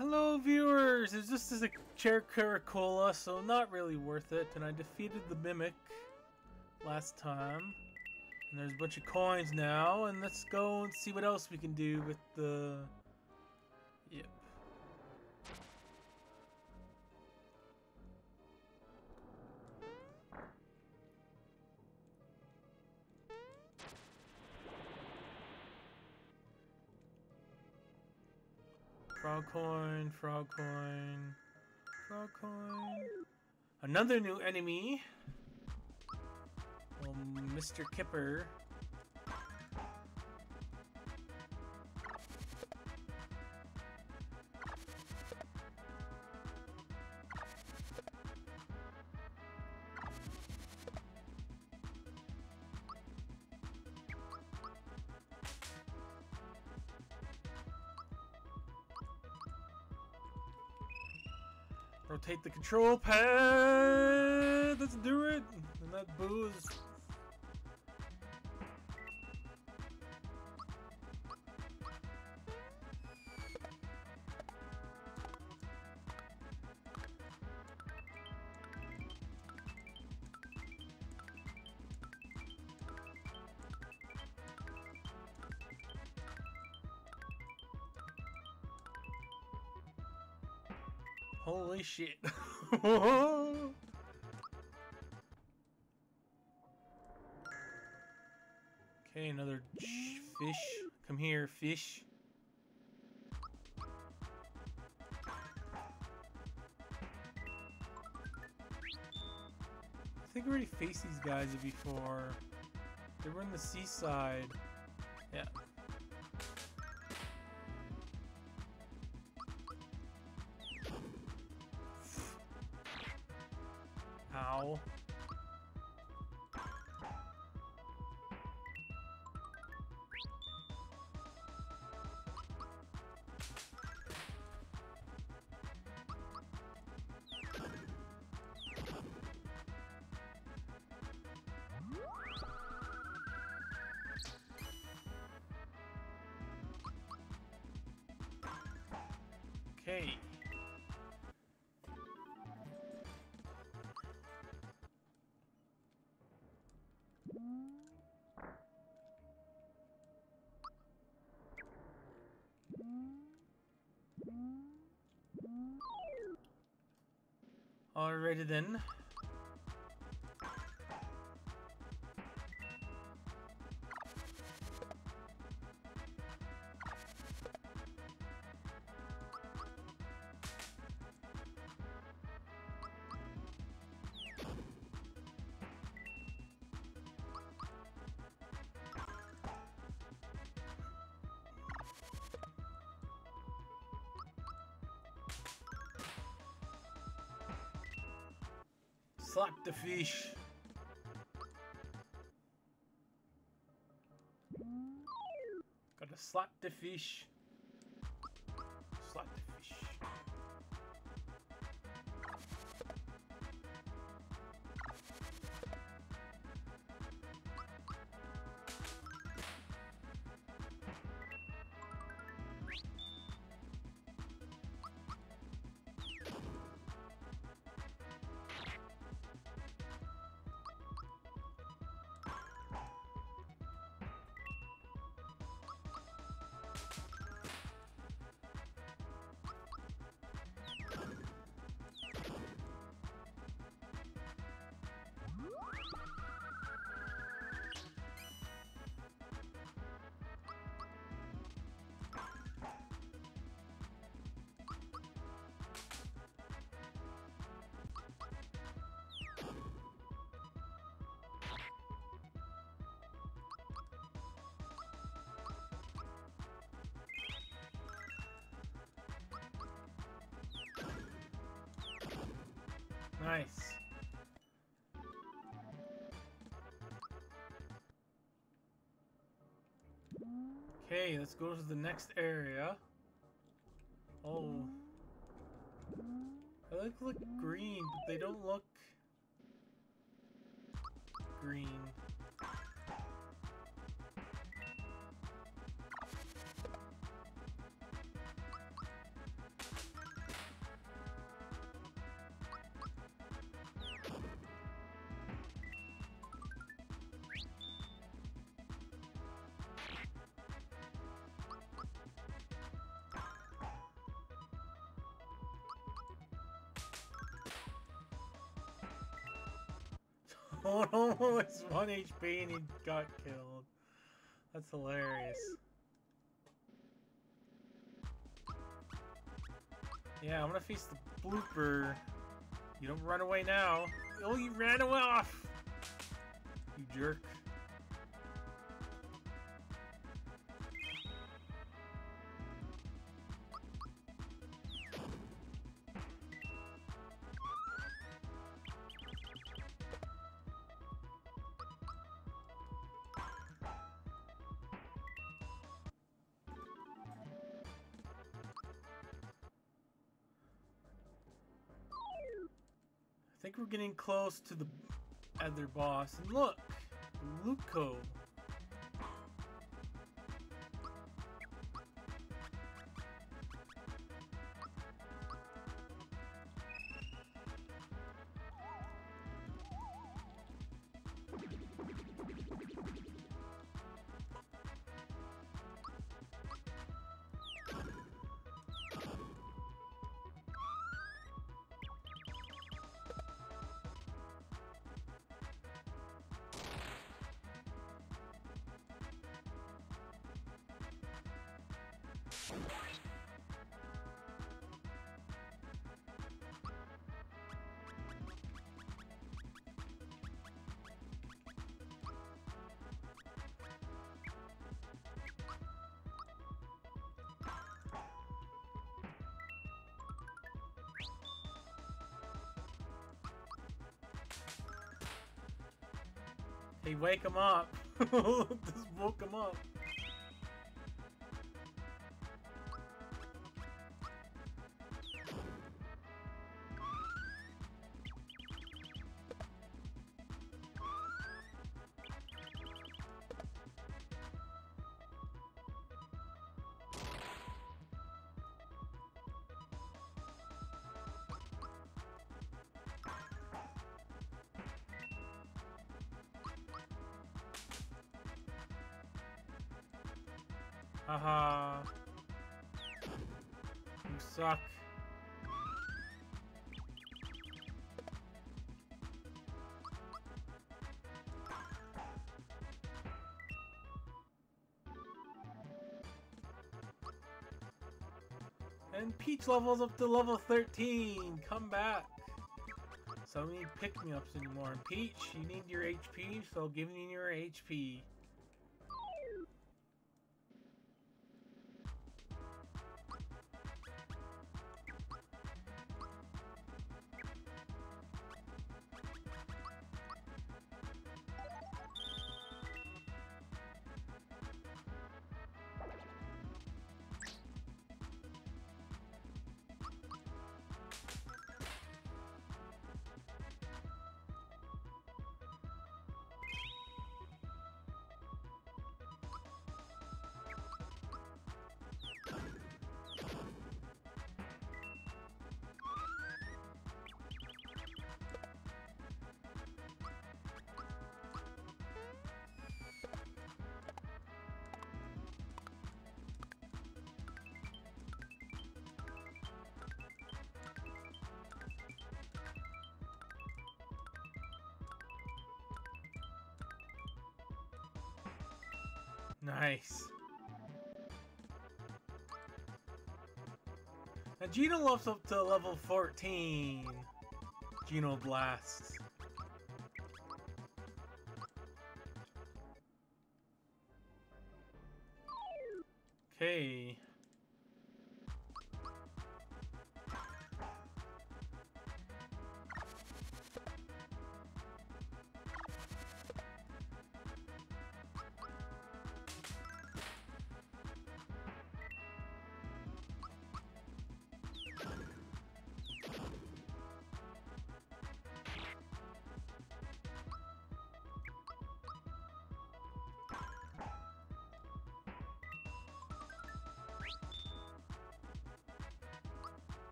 Hello viewers! It's just as a chair Caracola, so not really worth it. And I defeated the Mimic last time. And there's a bunch of coins now, and let's go and see what else we can do with the... Yep. Frog coin, frog coin, frog coin. Another new enemy. Oh, Mr. Kipper. Rotate the control pad! Let's do it! And that booze. Holy shit. Okay, another fish. Come here, fish. I think I already faced these guys before. They were in the seaside. Yeah. Ow. Okay. Alrighty then. Slap the fish. Gotta slap the fish. Slap the fish. Nice. Okay, let's go to the next area. Oh. They look green, but they don't look green. Almost 1 HP and he got killed. That's hilarious. Yeah, I'm gonna face the blooper. You don't run away now. Oh, you ran away off! You jerk. I think we're getting close to the other boss. And look! Luco. Hey, wake him up. Just woke him up. Haha. You suck. And Peach levels up to level 13. Come back. So we need pick-me-ups anymore. And Peach, you need your HP, so give me your HP. Nice. Now Geno levels up to level 14. Geno Blast. Okay.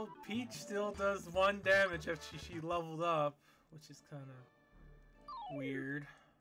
Well, Peach still does 1 damage after she leveled up, which is kind of weird.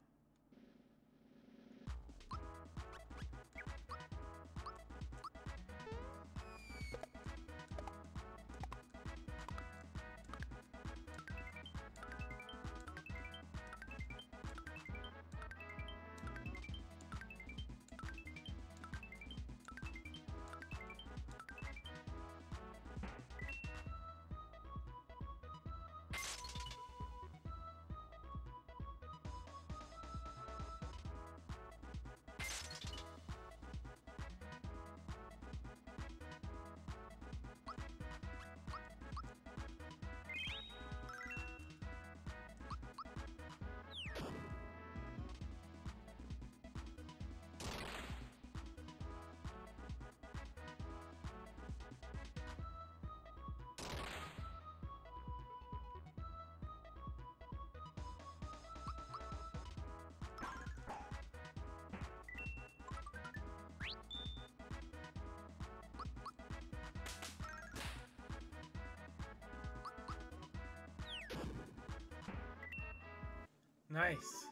Nice.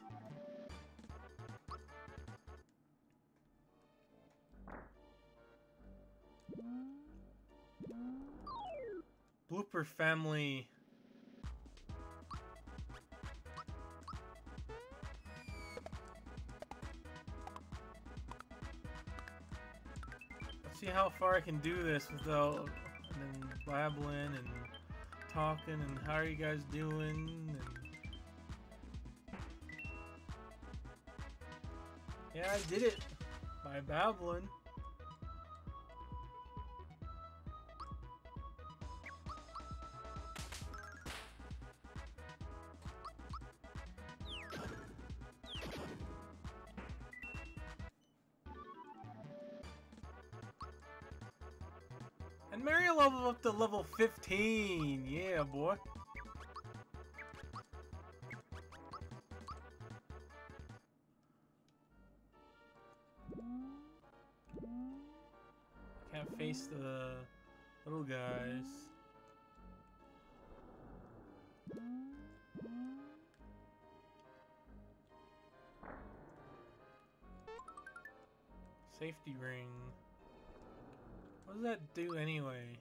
Blooper family. Let's see how far I can do this without and then blabbling and talking and how are you guys doing and yeah, I did it by babbling. And Mario leveled up to level 15. Yeah, boy. Can't face the little guys. Safety ring. What does that do anyway?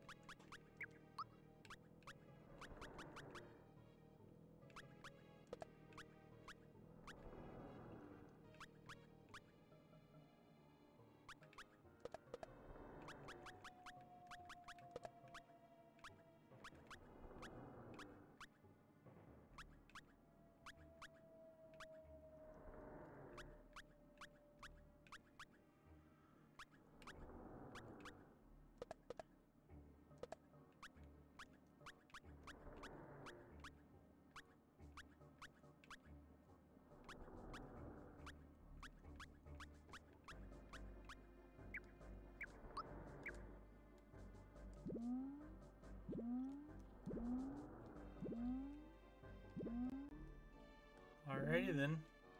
Alrighty then.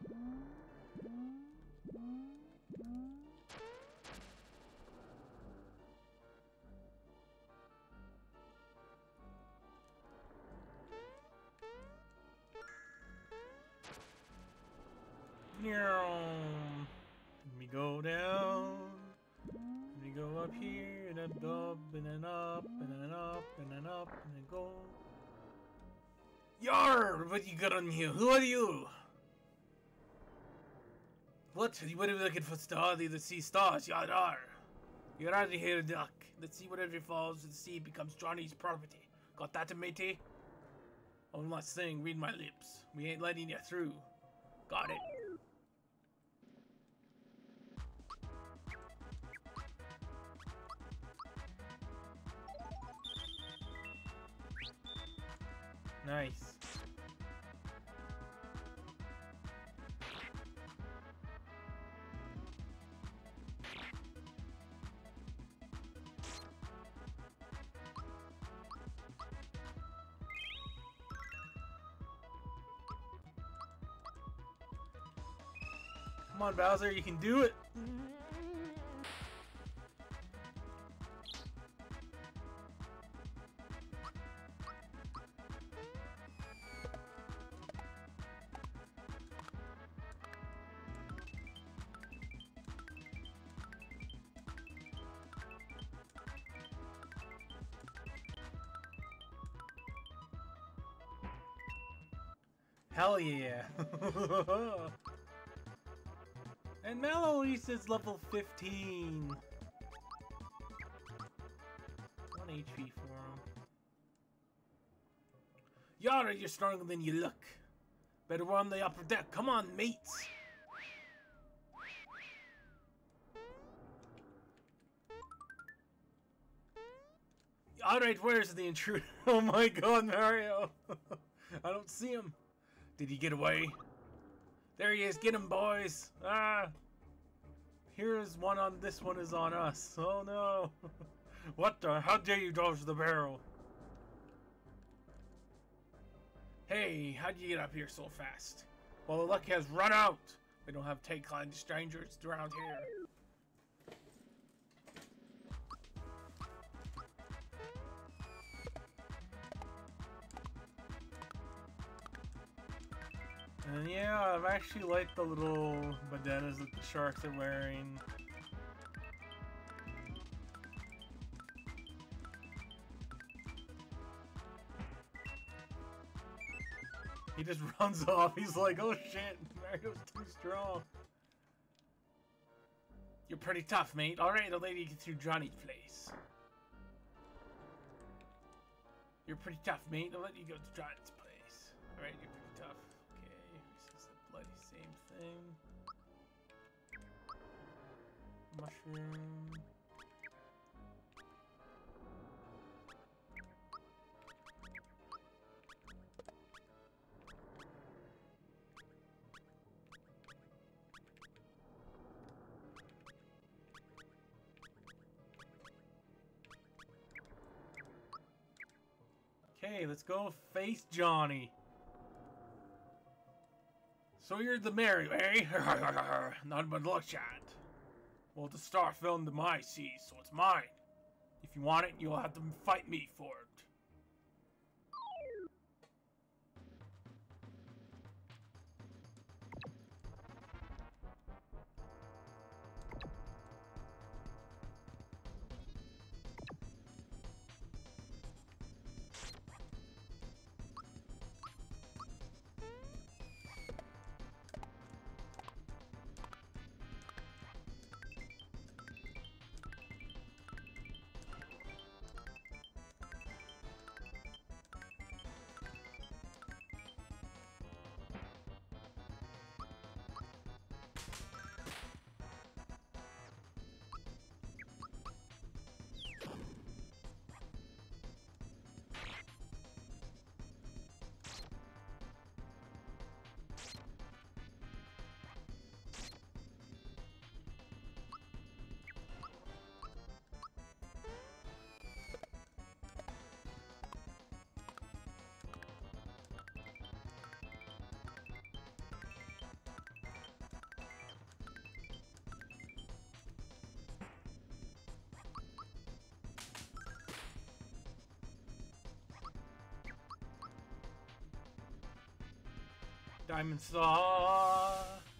Let me go down. Let me go up here and then up and then up and then up and then up and then go. Yar! What you got on you? Who are you? What? What are you looking for stars? The sea stars? Yar! You're out of here, duck. Let's see whatever falls to the sea becomes Johnny's property. Got that, matey? One last thing, read my lips. We ain't letting you through. Got it. Nice. Come on, Bowser, you can do it. Hell yeah. And Maloise is level 15. 1 HP for him. Yara, you're stronger than you look. Better run the upper deck. Come on, mates. Alright, where's the intruder? Oh my god, Mario. I don't see him. Did he get away? There he is. Get him, boys. Ah. Here's one on this one is on us. Oh no. What the? How dare you dodge the barrel? Hey, how'd you get up here so fast? Well, the luck has run out. We don't have take kind strangers around here. And yeah, I've actually liked the little bandanas that the sharks are wearing. He just runs off. He's like, oh shit, Mario's too strong. You're pretty tough, mate. Alright, I'll let you get through Johnny's place. You're pretty tough, mate. I'll let you go to Johnny's place. Alright, you're pretty tough. Okay, this is the bloody same thing. Mushroom. Okay, let's go face Johnny. So you're the Mario, eh? Not but luck shot. Well, the star fell into my sea, so it's mine. If you want it, you'll have to fight me for it. Diamond Saw.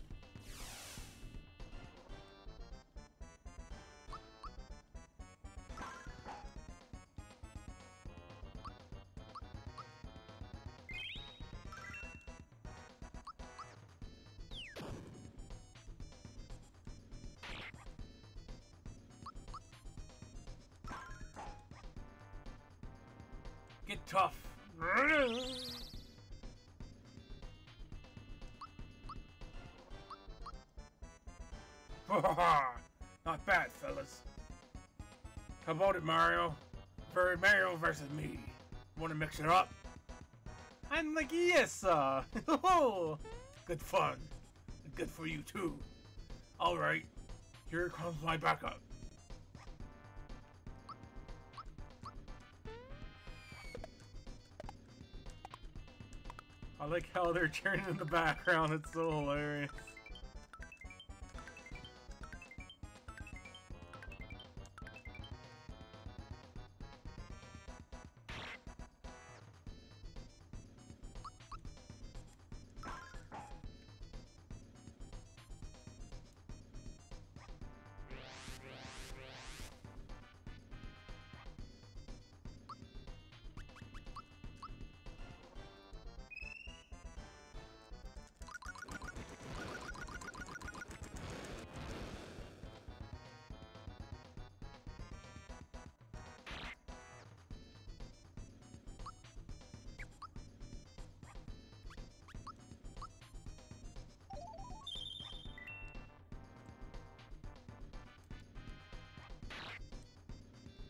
Get tough. Not bad, fellas. How about it, Mario? For Mario versus me. Want to mix it up? I'm like, yes, good fun. Good for you, too. Alright, here comes my backup. I like how they're cheering in the background. It's so hilarious.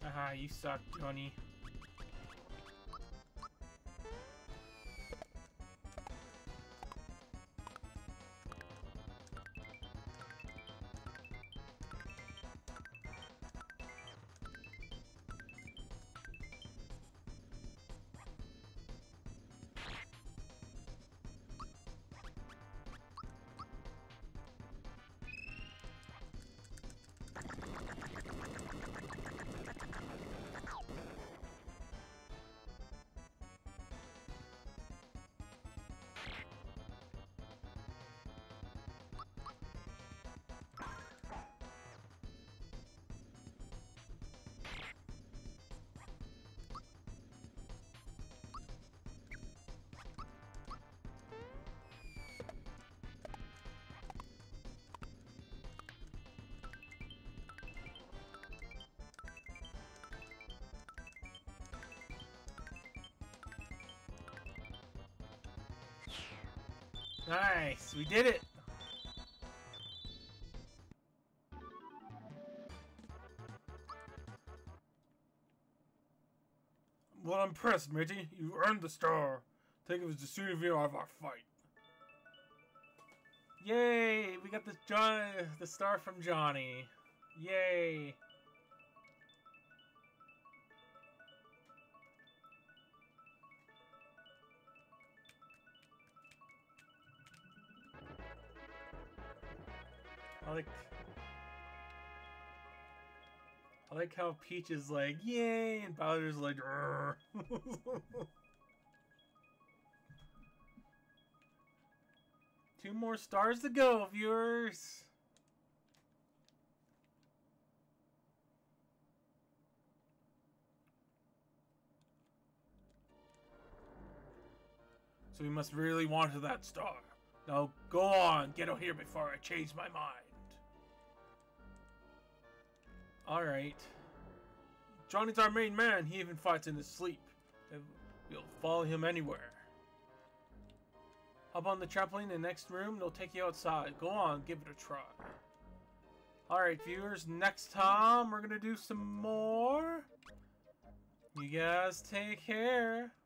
Ah, you suck, Johnny. Nice, we did it! Well, I'm impressed, matey. You earned the star. Take it as the souvenir of our fight. Yay! We got the star from Johnny. Yay! I like how Peach is like, yay, and Bowser's like, rrr. 2 more stars to go, viewers. So we must really want that star. Now go on, get out here before I change my mind. Alright. Johnny's our main man. He even fights in his sleep. We'll follow him anywhere. Hop on the trampoline in the next room. They'll take you outside. Go on, give it a try. Alright, viewers. Next time, we're going to do some more. You guys take care.